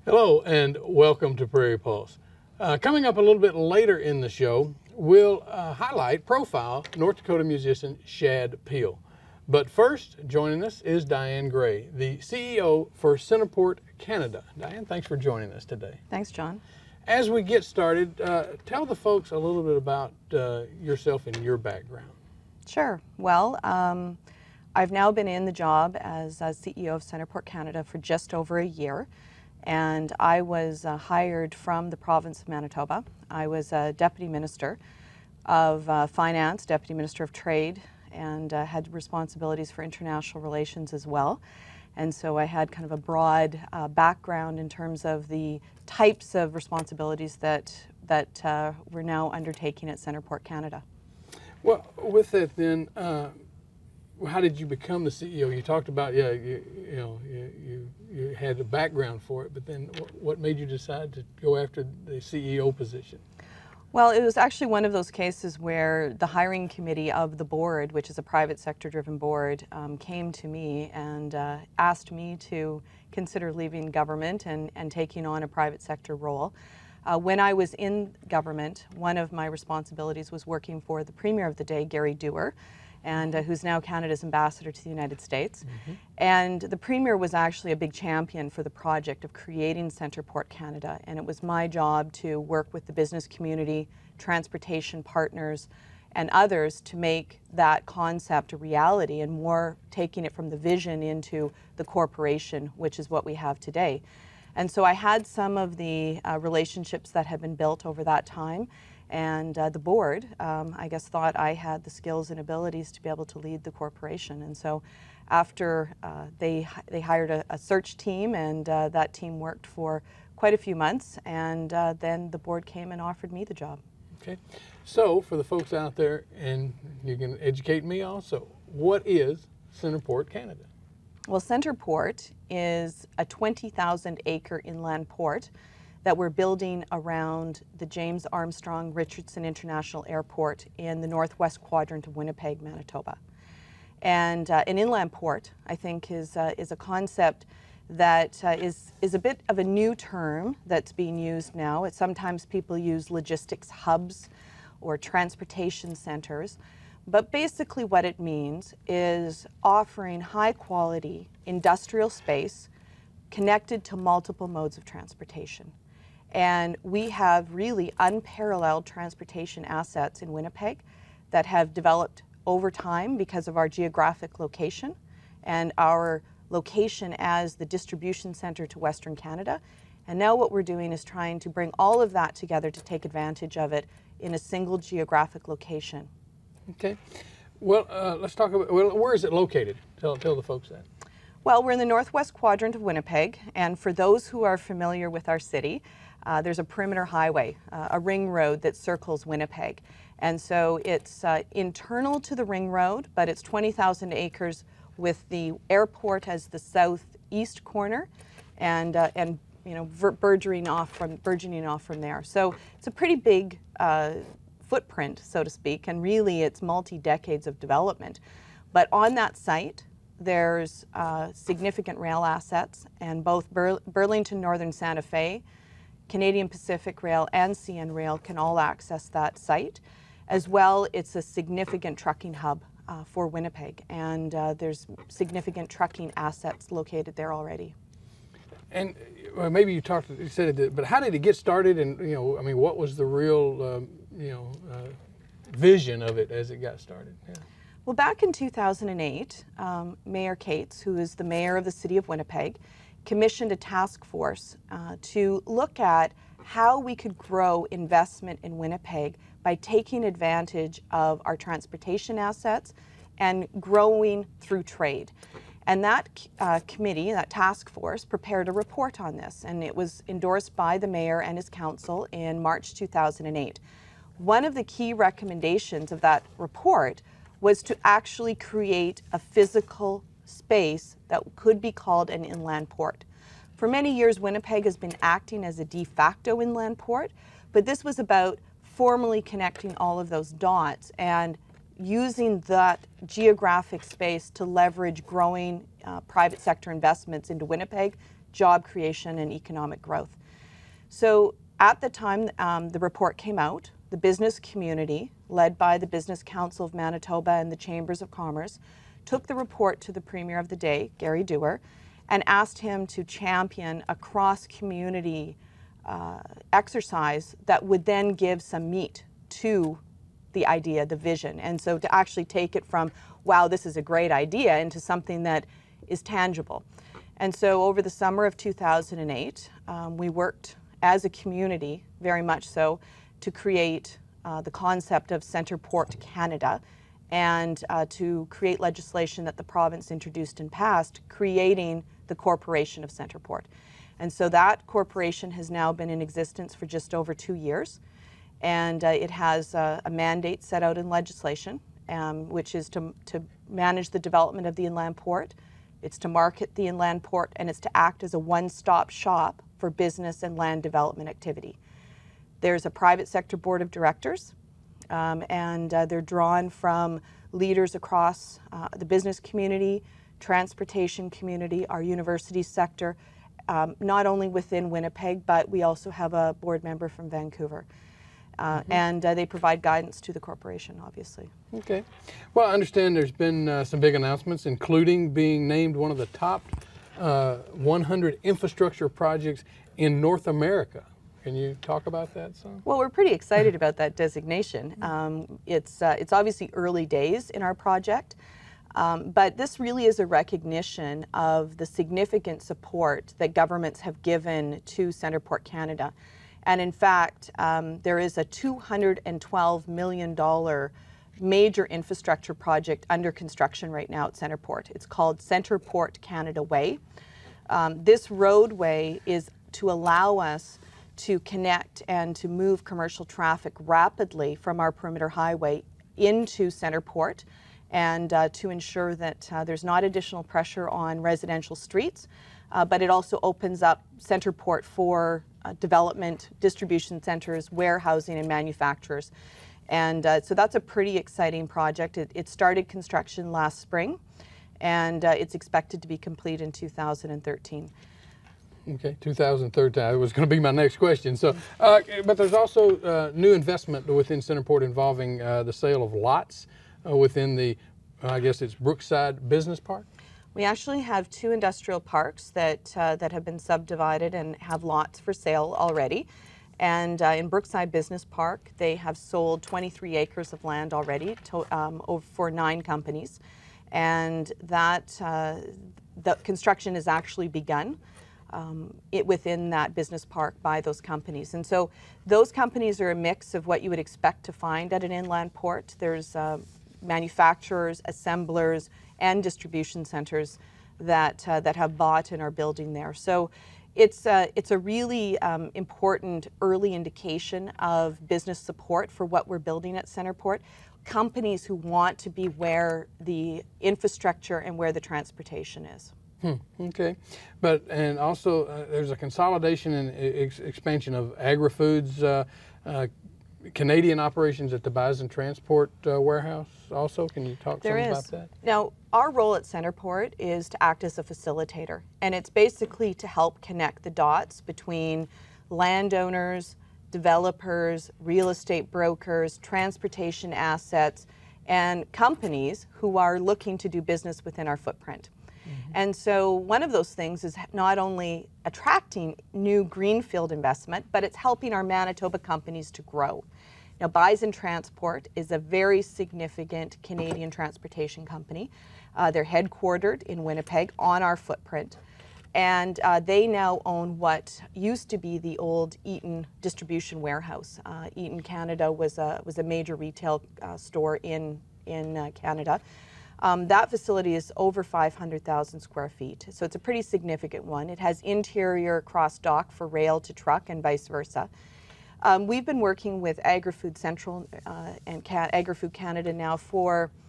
Hello and welcome to Prairie Pulse. Coming up a little bit later in the show, we'll profile North Dakota musician Shadd Piehl. But first, joining us is Diane Gray, the CEO for Centreport, Canada. Diane, thanks for joining us today. Thanks, John. As we get started, tell the folks a little bit about yourself and your background. Sure. Well, I've now been in the job as CEO of Centreport, Canada for just over a year. And I was hired from the province of Manitoba. I was a Deputy Minister of Finance, Deputy Minister of Trade, and had responsibilities for international relations as well. And so I had kind of a broad background in terms of the types of responsibilities that we're now undertaking at Centreport, Canada. Well, with that then, how did you become the CEO? You talked about, you had a background for it, but then what made you decide to go after the CEO position? Well, it was actually one of those cases where the hiring committee of the board, which is a private sector driven board, came to me and asked me to consider leaving government and taking on a private sector role. When I was in government, one of my responsibilities was working for the Premier of the day, Gary Dewar, and who's now Canada's ambassador to the United States. Mm-hmm. And the Premier was actually a big champion for the project of creating Centreport Canada, and it was my job to work with the business community, transportation partners, and others to make that concept a reality, and more taking it from the vision into the corporation, which is what we have today. And so I had some of the relationships that had been built over that time. And the board, I guess, thought I had the skills and abilities to be able to lead the corporation. And so after they hired a search team, and that team worked for quite a few months, and then the board came and offered me the job. Okay. So for the folks out there, and you can educate me also, what is Centreport, Canada? Well, Centreport is a 20,000 acre inland port that we're building around the James Armstrong Richardson International Airport in the northwest quadrant of Winnipeg, Manitoba. And an inland port, I think, is a concept that is a bit of a new term that's being used now. Sometimes people use logistics hubs or transportation centers. But basically what it means is offering high quality industrial space connected to multiple modes of transportation. And we have really unparalleled transportation assets in Winnipeg that have developed over time because of our geographic location and our location as the distribution center to Western Canada. And now what we're doing is trying to bring all of that together to take advantage of it in a single geographic location. Okay. Well, let's talk about, where is it located? Tell the folks that. Well, we're in the northwest quadrant of Winnipeg, and for those who are familiar with our city, there's a perimeter highway, a ring road that circles Winnipeg. And so it's internal to the ring road, but it's 20,000 acres with the airport as the southeast corner, and burgeoning off from there. So it's a pretty big footprint, so to speak, and really it's multi-decades of development. But on that site, there's significant rail assets, and both Burlington Northern Santa Fe, Canadian Pacific Rail, and CN Rail can all access that site. As well, it's a significant trucking hub for Winnipeg, and there's significant trucking assets located there already. And maybe you said it, but how did it get started? And what was the real vision of it as it got started? Yeah. Well, back in 2008, Mayor Cates, who is the mayor of the city of Winnipeg, commissioned a task force to look at how we could grow investment in Winnipeg by taking advantage of our transportation assets and growing through trade. And that committee, that task force, prepared a report on this, and it was endorsed by the mayor and his council in March 2008. One of the key recommendations of that report was to actually create a physical space that could be called an inland port. For many years, Winnipeg has been acting as a de facto inland port, but this was about formally connecting all of those dots and using that geographic space to leverage growing private sector investments into Winnipeg job creation and economic growth. So at the time the report came out, the business community, led by the Business Council of Manitoba and the Chambers of Commerce, took the report to the Premier of the day, Gary Dewar, and asked him to champion a cross-community exercise that would then give some meat to the idea, the vision. And so to actually take it from, wow, this is a great idea, into something that is tangible. And so over the summer of 2008, we worked as a community, very much so, to create the concept of Centreport Canada, and to create legislation that the province introduced and passed, creating the Corporation of Centreport. And so that corporation has now been in existence for just over 2 years, and it has a mandate set out in legislation, which is to manage the development of the inland port, it's to market the inland port, and it's to act as a one-stop shop for business and land development activity. There's a private sector board of directors, and they're drawn from leaders across the business community, transportation community, our university sector, not only within Winnipeg, but we also have a board member from Vancouver. And they provide guidance to the corporation, obviously. Okay. Well, I understand there's been some big announcements, including being named one of the top 100 infrastructure projects in North America. Can you talk about that some? Well, we're pretty excited about that designation. It's obviously early days in our project, but this really is a recognition of the significant support that governments have given to Centreport Canada. And in fact, there is a $212 million major infrastructure project under construction right now at Centreport. It's called Centreport Canada Way. This roadway is to allow us to connect and to move commercial traffic rapidly from our perimeter highway into Centreport, and to ensure that there's not additional pressure on residential streets, but it also opens up Centreport for development, distribution centers, warehousing, and manufacturers. And so that's a pretty exciting project. It started construction last spring, and it's expected to be complete in 2013. Okay, 2013. That was going to be my next question. So, but there's also new investment within Centreport involving the sale of lots within the, I guess it's Brookside Business Park? We actually have 2 industrial parks that have been subdivided and have lots for sale already. And in Brookside Business Park, they have sold 23 acres of land already to, for 9 companies. And that the construction has actually begun within that business park by those companies. And so those companies are a mix of what you would expect to find at an inland port. There's manufacturers, assemblers, and distribution centers that have bought and are building there. So it's a really important early indication of business support for what we're building at Centreport. Companies who want to be where the infrastructure and where the transportation is. Okay, and also there's a consolidation and expansion of agri-foods, Canadian operations at the Bison Transport warehouse also. Can you talk some about that? Now, our role at Centreport is to act as a facilitator, and it's basically to help connect the dots between landowners, developers, real estate brokers, transportation assets, and companies who are looking to do business within our footprint. And so one of those things is not only attracting new greenfield investment, but it's helping our Manitoba companies to grow. Now, Bison Transport is a very significant Canadian transportation company. They're headquartered in Winnipeg on our footprint. And they now own what used to be the old Eaton distribution warehouse. Eaton Canada was a major retail store in Canada. That facility is over 500,000 square feet, so it's a pretty significant one. It has interior cross dock for rail to truck and vice versa. We've been working with Agri-Food Central and Agri-Food Canada now for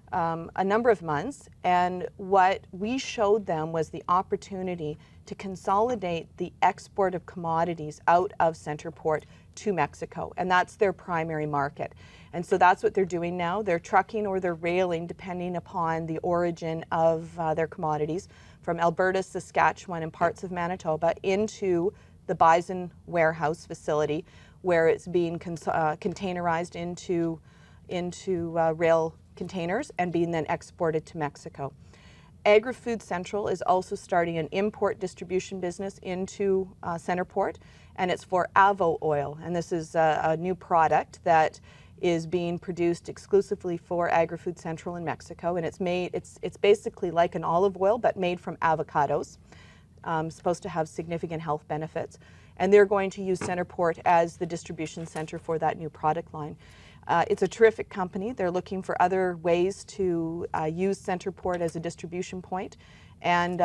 a number of months, and what we showed them was the opportunity to consolidate the export of commodities out of Centreport to Mexico, and that's their primary market. And so that's what they're doing now. They're trucking or they're railing, depending upon the origin of their commodities, from Alberta, Saskatchewan, and parts of Manitoba into the Bison warehouse facility, where it's being containerized into rail containers and being then exported to Mexico. Agri-Food Central is also starting an import distribution business into Centreport, and it's for Avo oil. And this is a new product that is being produced exclusively for Agri-Food Central in Mexico, and it's basically like an olive oil but made from avocados. Supposed to have significant health benefits, and they're going to use Centreport as the distribution center for that new product line. It's a terrific company. They're looking for other ways to use Centreport as a distribution point, and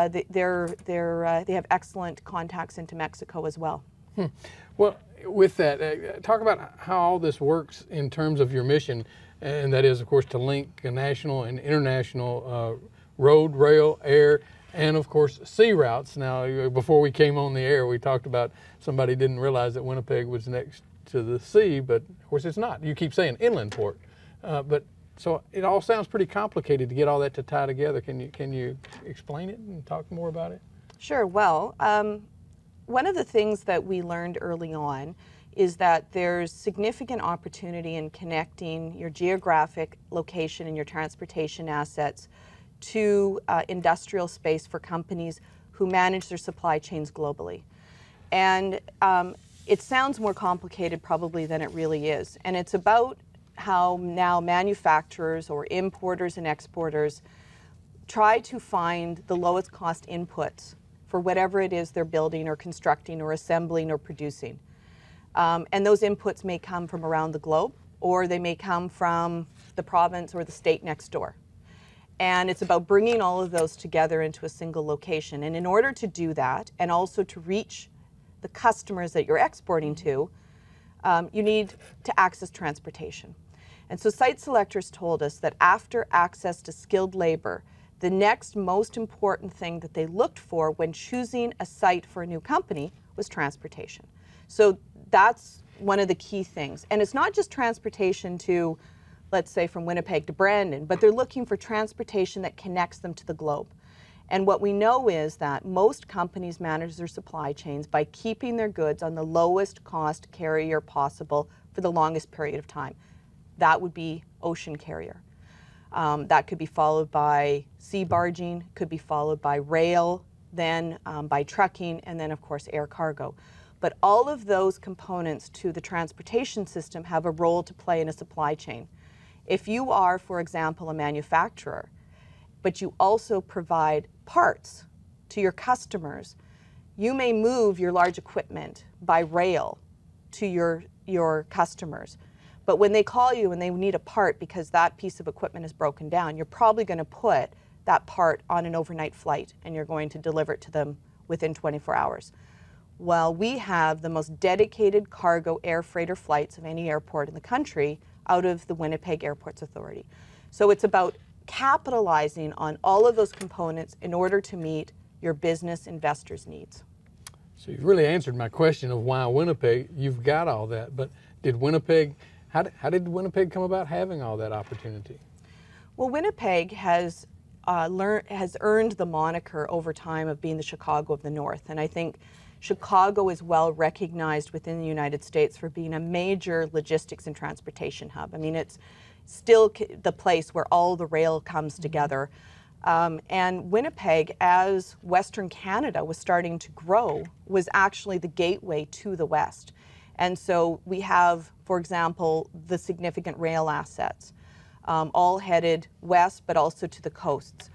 they have excellent contacts into Mexico as well. Well, with that, talk about how all this works in terms of your mission, and that is, of course, to link national and international road, rail, air, and of course sea routes. Now, before we came on the air, we talked about somebody didn't realize that Winnipeg was next to the sea, but of course it's not. You keep saying inland port, but so it all sounds pretty complicated to get all that to tie together. Can you explain it and talk more about it? Sure. Well, one of the things that we learned early on is that there's significant opportunity in connecting your geographic location and your transportation assets to industrial space for companies who manage their supply chains globally. And it sounds more complicated probably than it really is. And it's about how now manufacturers or importers and exporters try to find the lowest cost inputs for whatever it is they're building or constructing or assembling or producing. And those inputs may come from around the globe, or they may come from the province or the state next door. And it's about bringing all of those together into a single location. And in order to do that, and also to reach the customers that you're exporting to, you need to access transportation. And so site selectors told us that after access to skilled labor, the next most important thing that they looked for when choosing a site for a new company was transportation. So that's one of the key things. And it's not just transportation to, let's say, from Winnipeg to Brandon, but they're looking for transportation that connects them to the globe. And what we know is that most companies manage their supply chains by keeping their goods on the lowest cost carrier possible for the longest period of time. That would be ocean carrier. That could be followed by sea barging, could be followed by rail, then by trucking, and then of course air cargo. But all of those components to the transportation system have a role to play in a supply chain. If you are, for example, a manufacturer, but you also provide parts to your customers, you may move your large equipment by rail to your customers. But when they call you and they need a part because that piece of equipment is broken down, you're probably going to put that part on an overnight flight and you're going to deliver it to them within 24 hours. Well, we have the most dedicated cargo air freighter flights of any airport in the country out of the Winnipeg Airports Authority. So it's about capitalizing on all of those components in order to meet your business investors' needs. So you've really answered my question of why Winnipeg. You've got all that, but did Winnipeg, how did Winnipeg come about having all that opportunity? Well, Winnipeg has earned the moniker over time of being the Chicago of the North, and I think Chicago is well recognized within the United States for being a major logistics and transportation hub. I mean, it's still the place where all the rail comes together. And Winnipeg, as Western Canada was starting to grow, was actually the gateway to the West. And so we have, for example, the significant rail assets, all headed west, but also to the coasts.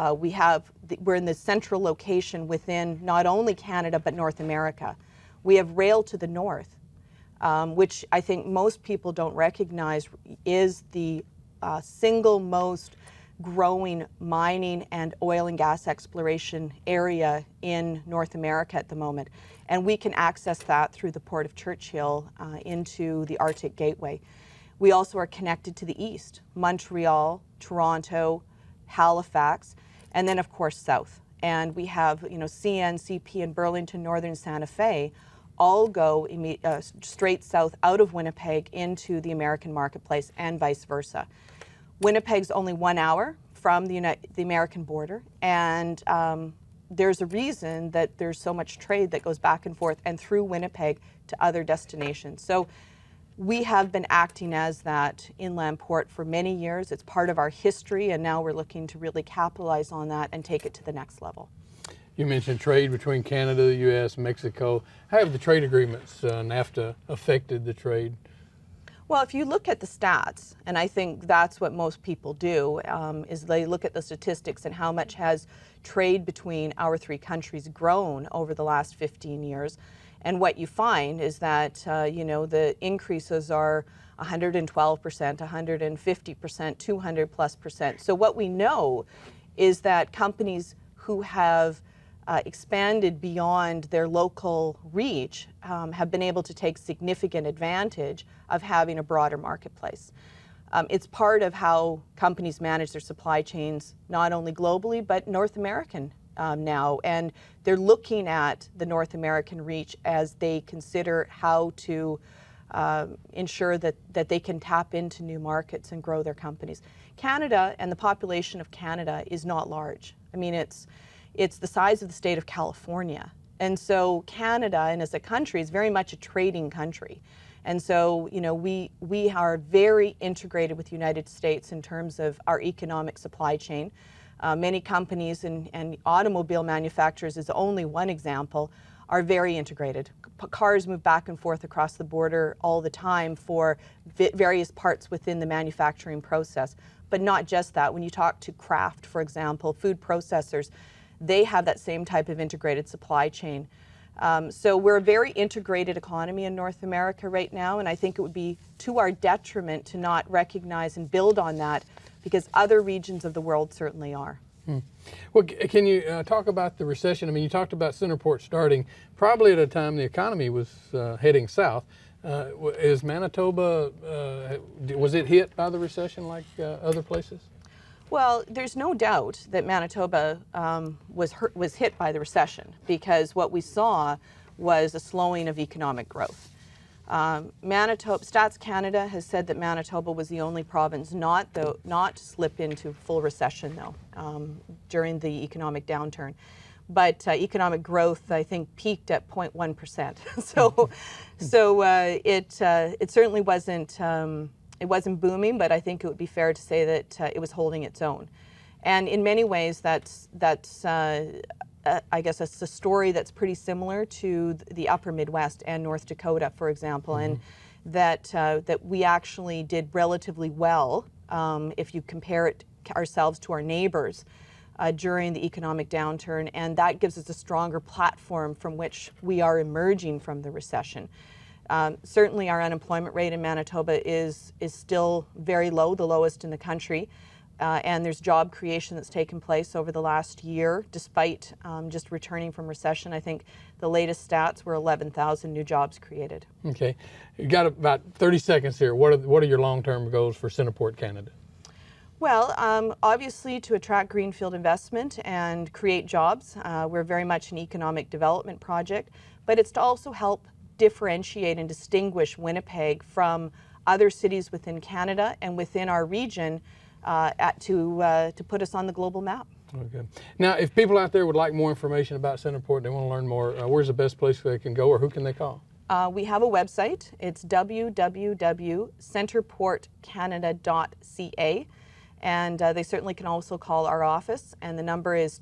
We're in the central location within not only Canada, but North America. We have rail to the north, which I think most people don't recognize is the single most growing mining and oil and gas exploration area in North America at the moment. And we can access that through the Port of Churchill into the Arctic Gateway. We also are connected to the east, Montreal, Toronto, Halifax, and then of course south. And we have, CN, CP, and Burlington, Northern Santa Fe all go straight south out of Winnipeg into the American marketplace and vice versa. Winnipeg's only 1 hour from the American border, and there's a reason that there's so much trade that goes back and forth and through Winnipeg to other destinations. So we have been acting as that inland port for many years. It's part of our history, and now we're looking to really capitalize on that and take it to the next level. You mentioned trade between Canada, the U.S., Mexico. How have the trade agreements, NAFTA, affected the trade? Well, if you look at the stats, and I think that's what most people do, is they look at the statistics and how much has trade between our three countries grown over the last 15 years. And what you find is that, the increases are 112%, 150%, 200+%. So what we know is that companies who have expanded beyond their local reach have been able to take significant advantage of having a broader marketplace. It's part of how companies manage their supply chains, not only globally, but North American now. And they're looking at the North American reach as they consider how to ensure that they can tap into new markets and grow their companies. Canada and the population of Canada is not large. I mean, it's the size of the state of California. And so Canada, and as a country, is very much a trading country. And so, we are very integrated with the United States in terms of our economic supply chain. Many companies and automobile manufacturers is only one example, are very integrated. Cars move back and forth across the border all the time for various parts within the manufacturing process. But not just that. When you talk to Kraft, for example, food processors, they have that same type of integrated supply chain. So we're a very integrated economy in North America right now, and I think it would be to our detriment to not recognize and build on that, because other regions of the world certainly are. Well, can you talk about the recession? I mean, you talked about Centreport starting probably at a time the economy was heading south. Is Manitoba, was it hit by the recession like other places? Well, there's no doubt that Manitoba was hit by the recession, because what we saw was a slowing of economic growth. Stats Canada has said that Manitoba was the only province not to slip into full recession, though, during the economic downturn. But economic growth, I think, peaked at 0.1%. It certainly wasn't. It wasn't booming, but I think it would be fair to say that it was holding its own. And in many ways, that's I guess it's a story that's pretty similar to the upper Midwest and North Dakota, for example, and that we actually did relatively well if you compare ourselves to our neighbors during the economic downturn, and that gives us a stronger platform from which we are emerging from the recession. Certainly our unemployment rate in Manitoba is still very low, the lowest in the country. And there's job creation that's taken place over the last year, despite just returning from recession. I think the latest stats were 11,000 new jobs created. Okay. You've got about 30 seconds here. What are your long-term goals for Centreport Canada? Well, obviously to attract greenfield investment and create jobs. We're very much an economic development project, but it's to also help differentiate and distinguish Winnipeg from other cities within Canada and within our region to put us on the global map. Okay. Now, if people out there would like more information about Centreport, they want to learn more, where's the best place they can go, or who can they call? We have a website. It's www.centreportcanada.ca, and they certainly can also call our office, and the number is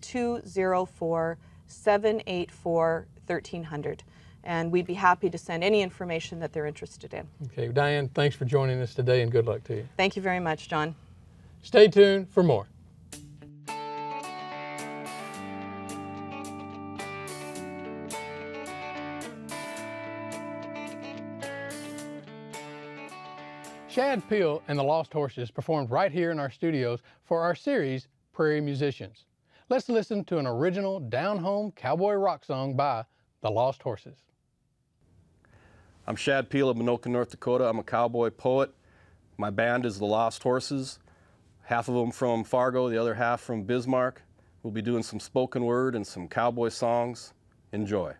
204-784-1300. And we'd be happy to send any information that they're interested in. Okay, Diane, thanks for joining us today, and good luck to you. Thank you very much, John. Stay tuned for more. Shadd Piehl and the Lost Horses performed right here in our studios for our series, Prairie Musicians. Let's listen to an original down-home cowboy rock song by the Lost Horses. I'm Shadd Piehl of Minoka, North Dakota. I'm a cowboy poet. My band is the Lost Horses. half of them from Fargo, the other half from Bismarck. We'll be doing some spoken word and some cowboy songs. Enjoy.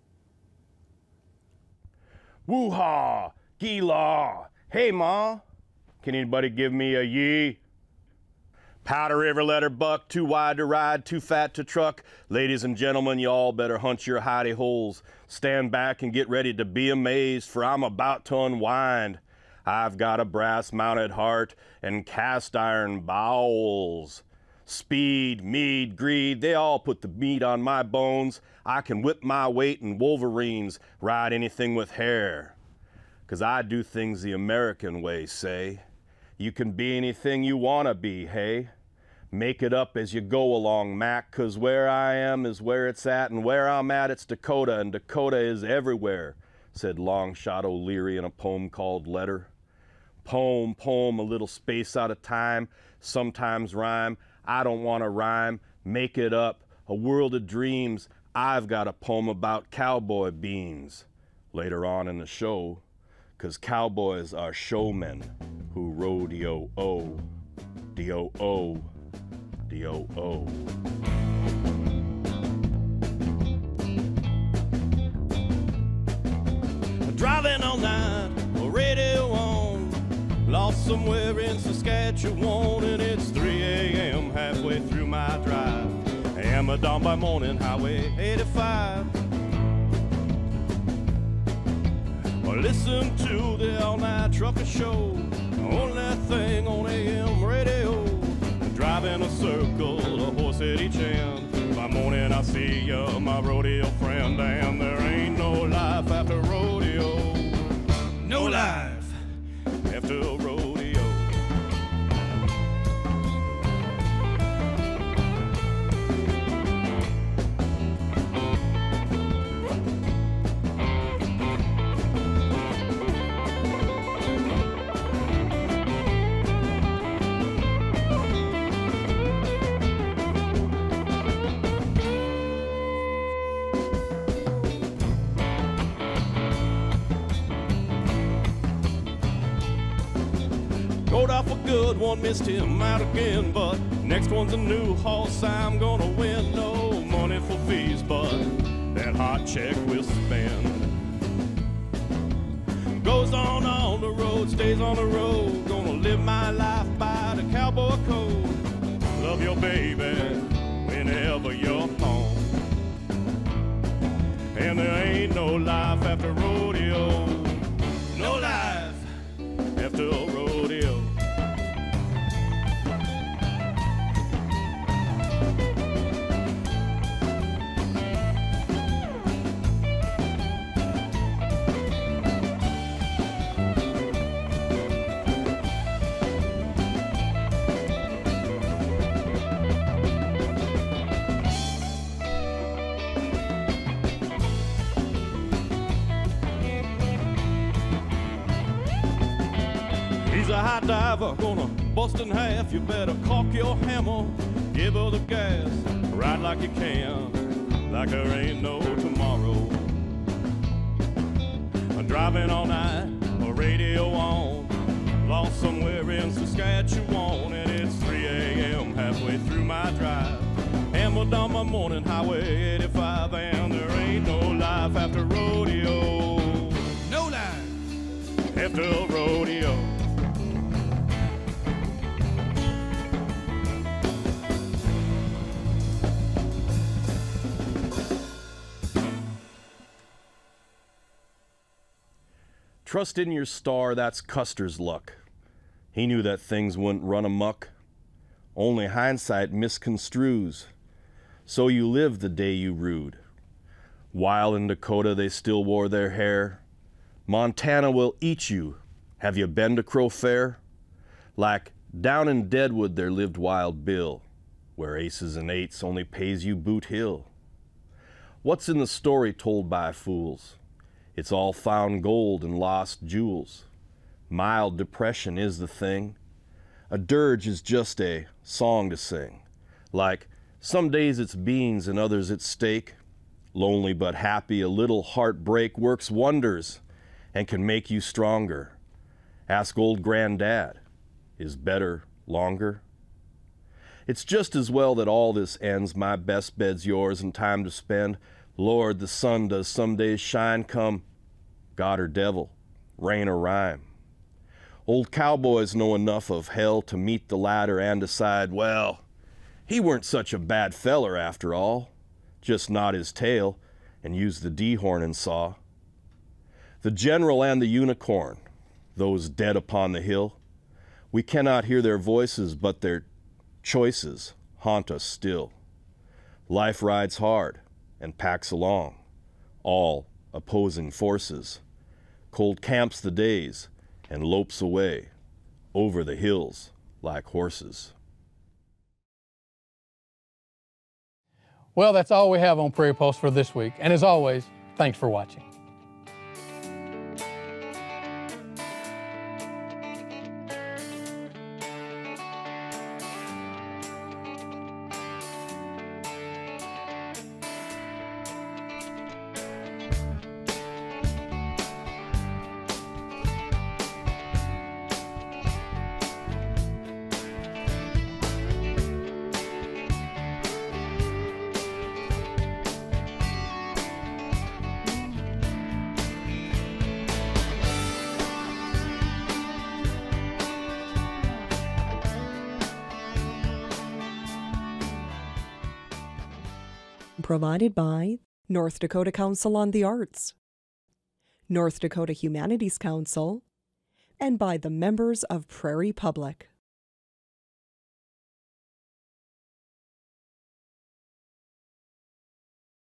Woo-haw, gee-law, hey ma, can anybody give me a yee? Powder River letter buck, too wide to ride, too fat to truck. Ladies and gentlemen, you all better hunch your hidey holes. Stand back and get ready to be amazed, for I'm about to unwind. I've got a brass-mounted heart and cast-iron bowels. Speed, mead, greed, they all put the meat on my bones. I can whip my weight in wolverines, ride anything with hair. 'Cause I do things the American way, say. You can be anything you wanna be, hey? Make it up as you go along, Mac, 'cause where I am is where it's at, and where I'm at it's Dakota, and Dakota is everywhere, said Longshot O'Leary in a poem called Letter. Poem, a little space out of time, sometimes rhyme. I don't want to rhyme, make it up, a world of dreams. I've got a poem about cowboy beans later on in the show, 'cause cowboys are showmen who rodeo-o, D-O-O, D-O-O. Driving all night, radio on, lost somewhere in Saskatchewan, and it's 3 a.m. halfway through my drive. Hammer down by morning, Highway 85. Or listen to the all-night trucker show, only thing on AM radio. Driving a circle, a horse at each end. By morning I see you, my rodeo friend, and there ain't no life after rodeo. No life after rodeo. Good one, missed him out again, but next one's a new horse I'm gonna win. No money for fees, but that hot check we'll spend. Goes on the road, stays on the road, gonna live my life by the cowboy code. Love your baby whenever you're home, and there ain't no life after rodeo. No life after rodeo. High diver, gonna bust in half. You better cock your hammer, give her the gas, ride like you can, like there ain't no tomorrow. I'm driving all night, a radio on, lost somewhere in Saskatchewan, and it's 3 a.m. halfway through my drive. Hammered on my morning, Highway 85, and there ain't no life after rodeo. No life after rodeo. Trust in your star, that's Custer's luck. He knew that things wouldn't run amuck. Only hindsight misconstrues. So you lived the day you rued. While in Dakota they still wore their hair. Montana will eat you. Have you been to Crow Fair? Like down in Deadwood there lived Wild Bill, where aces and eights only pays you Boot Hill. What's in the story told by fools? It's all found gold and lost jewels. Mild depression is the thing. A dirge is just a song to sing. Like some days it's beans and others it's steak. Lonely but happy, a little heartbreak works wonders and can make you stronger. Ask old granddad, is better longer? It's just as well that all this ends. My best bed's yours and time to spend. Lord, the sun does some days shine. Come, God or devil, rain or rhyme. Old cowboys know enough of hell to meet the ladder and decide, well, he weren't such a bad feller after all. Just knot his tail and use the D-horn and saw. The general and the unicorn, those dead upon the hill, we cannot hear their voices, but their choices haunt us still. Life rides hard and packs along, all opposing forces. Cold camps the days and lopes away over the hills like horses. Well, that's all we have on Prairie Pulse for this week. And as always, thanks for watching. Provided by North Dakota Council on the Arts, North Dakota Humanities Council, and by the members of Prairie Public.